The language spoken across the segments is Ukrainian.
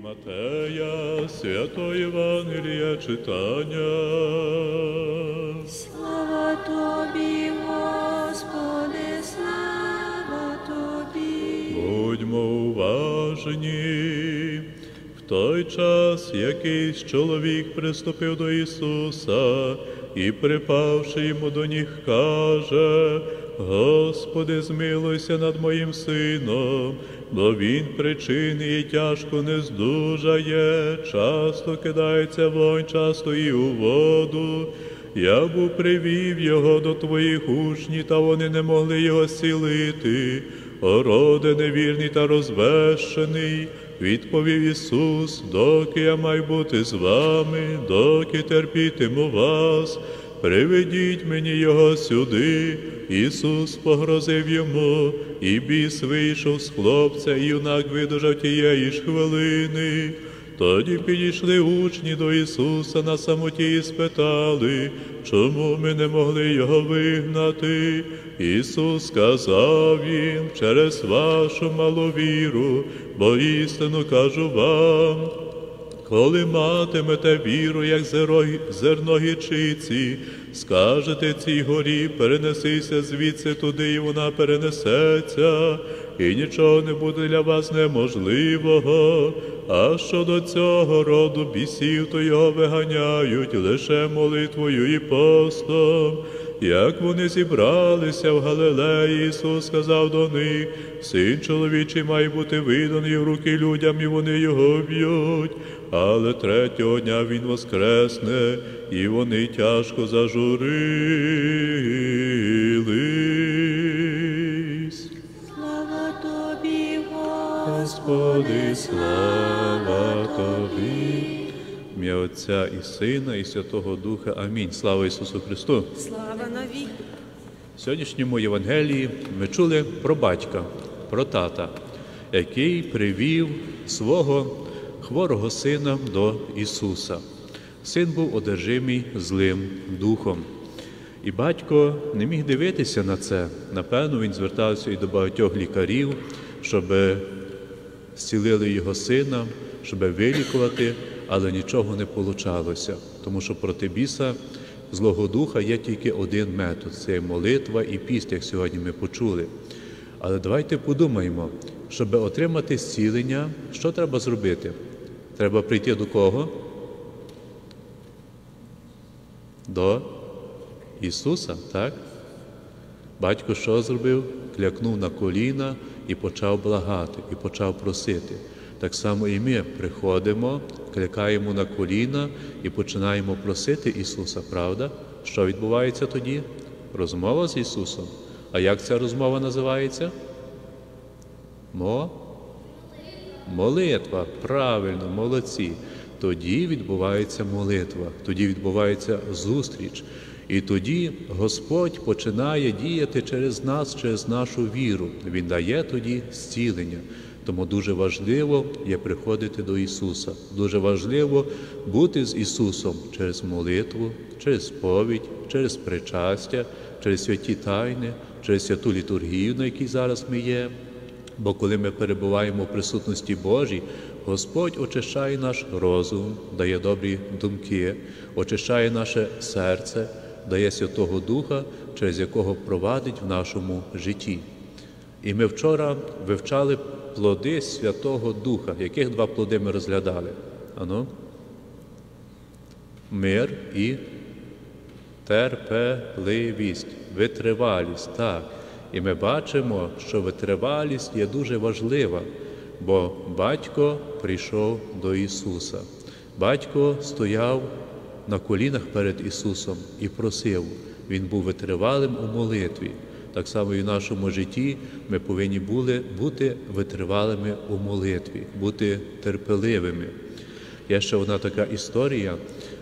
Матея, Святого Євангелія читання. Слава Тобі, Господи, слава Тобі. Будьмо уважні. В той час якийсь чоловік приступив до Ісуса і, припавши йому до ніг, каже: Господи, змилуйся над моїм сином, бо він причини і тяжко не здужає, часто кидається вогонь, часто і у воду. Я був привів його до твоїх учнів, та вони не могли його зцілити. О, роде невірний та розвещений, відповів Ісус: доки я маю бути з вами, доки терпітиму вас, приведіть мені його сюди. Ісус погрозив йому, і біс вийшов з хлопця, і юнак видужав тієї ж хвилини. Тоді підійшли учні до Ісуса на самоті і спитали: чому ми не могли його вигнати? Ісус сказав їм: через вашу малу віру, бо істину кажу вам, коли матимете віру, як зерно гірчиці, скажете цій горі: перенесися звідси туди, і вона перенесеться, і нічого не буде для вас неможливого. А щодо цього роду бісів, то його виганяють лише молитвою і постом. Як вони зібралися в Галилеї, Ісус сказав до них: Син чоловічий має бути виданий в руки людям, і вони його вб'ють. Але третього дня він воскресне, і вони тяжко зажурились. Слава Тобі, Господи, слава Тобі. В ім'я Отця і Сина, і Святого Духа. Амінь. Слава Ісусу Христу. слава навіки. В сьогоднішньому Євангелії ми чули про батька, про тата, який привів свого хворого сина до Ісуса. Син був одержимий злим духом. І батько не міг дивитися на це. Напевно, він звертався і до багатьох лікарів, щоб зцілили його сина, щоб вилікувати, але нічого не вийшло. Тому що проти біса злого духа є тільки один метод – це молитва і піст, як сьогодні ми почули. Але давайте подумаємо, щоб отримати зцілення, що треба зробити? Треба прийти до кого? До Ісуса, так? Батько що зробив? Клякнув на коліна і почав благати, і почав просити. Так само і ми приходимо, клякаємо на коліна і починаємо просити Ісуса, правда? Що відбувається тоді? Розмова з Ісусом. А як ця розмова називається? Молитва. Правильно, молодці. Тоді відбувається молитва, тоді відбувається зустріч. І тоді Господь починає діяти через нас, через нашу віру. Він дає тоді зцілення. Тому дуже важливо є приходити до Ісуса. Дуже важливо бути з Ісусом через молитву, через сповідь, через причастя, через святі тайни, через святу літургію, на якій зараз ми є. Бо коли ми перебуваємо в присутності Божій, Господь очищає наш розум, дає добрі думки, очищає наше серце, дає Святого Духа, через якого провадить в нашому житті. І ми вчора вивчали плоди Святого Духа. Яких два плоди ми розглядали? Ану? Мир і терпеливість, витривалість, так. І ми бачимо, що витривалість є дуже важлива, бо батько прийшов до Ісуса. Батько стояв на колінах перед Ісусом і просив. Він був витривалим у молитві. Так само і в нашому житті ми повинні були бути витривалими у молитві, бути терпеливими. Є ще одна така історія.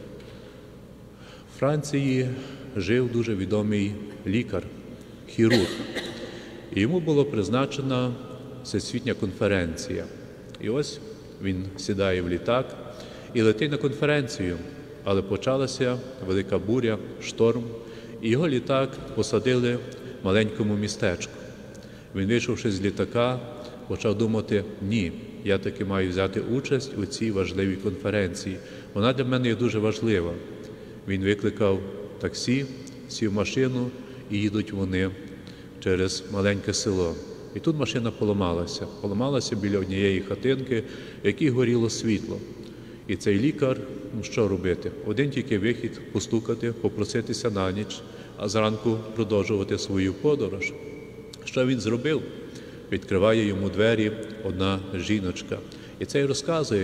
В Франції жив дуже відомий лікар, хірург. І йому була призначена всесвітня конференція. І ось він сідає в літак і летить на конференцію. Але почалася велика буря, шторм, і його літак посадили в маленькому містечку. Він, вийшовши з літака, почав думати: ні, я таки маю взяти участь у цій важливій конференції. Вона для мене є дуже важлива. Він викликав таксі, сів в машину і їдуть вони через маленьке село. І тут машина поламалася. Поламалася біля однієї хатинки, в якій горіло світло. І цей лікар, що робити? Один тільки вихід – постукати, попроситися на ніч, а зранку продовжувати свою подорож. Що він зробив? Відкриває йому двері одна жіночка. І цей розказує,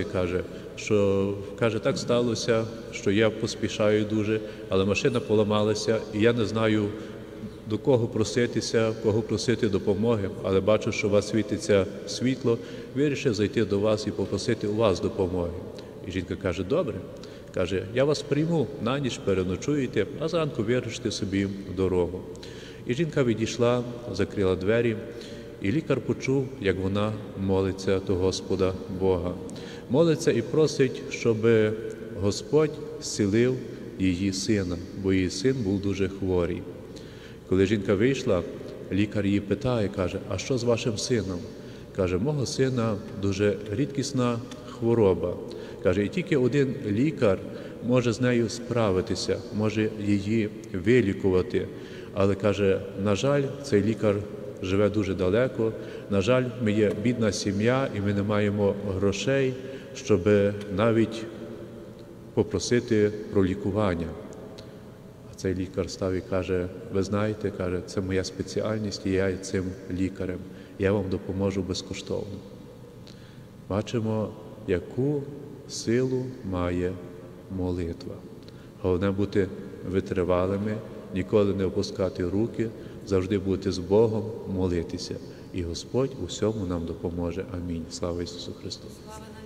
каже, так сталося, що я поспішаю дуже, але машина поламалася, і я не знаю, до кого проситися, кого просити допомоги, але бачу, що у вас світиться світло, вирішив зайти до вас і попросити у вас допомоги. І жінка каже, добре. Каже, я вас прийму, на ніч переночуєте, а зранку вирушите собі в дорогу. І жінка відійшла, закрила двері, і лікар почув, як вона молиться до Господа Бога. Молиться і просить, щоб Господь зцілив її сина, бо її син був дуже хворий. Коли жінка вийшла, лікар її питає, каже, а що з вашим сином? Каже, мого сина дуже рідкісна хвороба. Каже, і тільки один лікар може з нею справитися, може її вилікувати. Але, каже, на жаль, цей лікар живе дуже далеко, на жаль, ми є бідна сім'я і ми не маємо грошей, щоб навіть попросити про лікування. А цей лікар став і каже, ви знаєте, каже, це моя спеціальність і я є цим лікарем, я вам допоможу безкоштовно. Бачимо, яку силу має молитва. Головне бути витривалими, ніколи не опускати руки, завжди бути з Богом, молитися. І Господь у всьому нам допоможе. Амінь. Слава Ісусу Христу!